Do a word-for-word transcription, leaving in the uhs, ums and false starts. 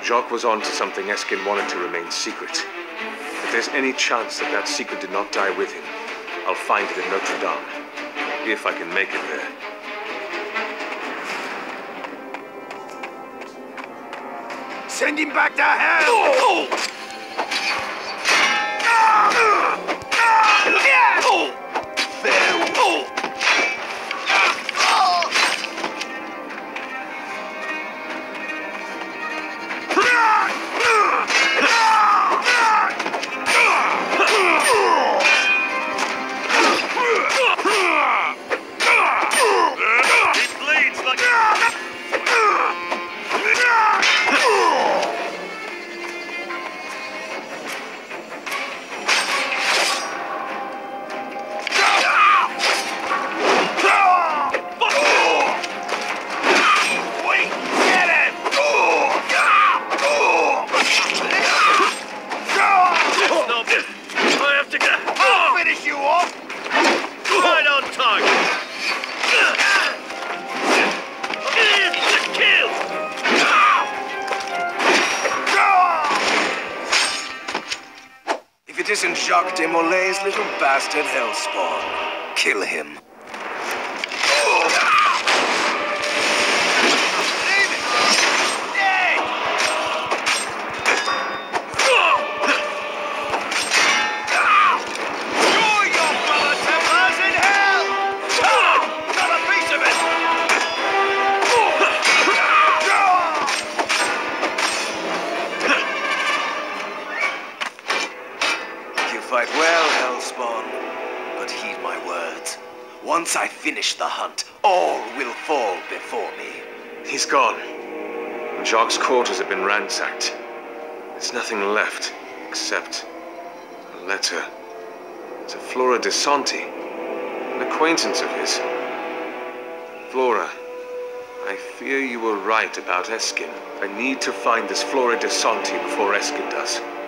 Jacques was on to something Eskin wanted to remain secret. If there's any chance that that secret did not die with him, I'll find it in Notre Dame. If I can make it there. Send him back to hell! Oh! If it isn't Jacques de Molay's little bastard Hellspawn, kill him. Fight well, Hellspawn, but heed my words. Once I finish the hunt, all will fall before me. He's gone. Jacques' quarters have been ransacked. There's nothing left, except a letter to Flora de Santi, an acquaintance of his. Flora, I fear you were right about Eskin. I need to find this Flora de Santi before Eskin does.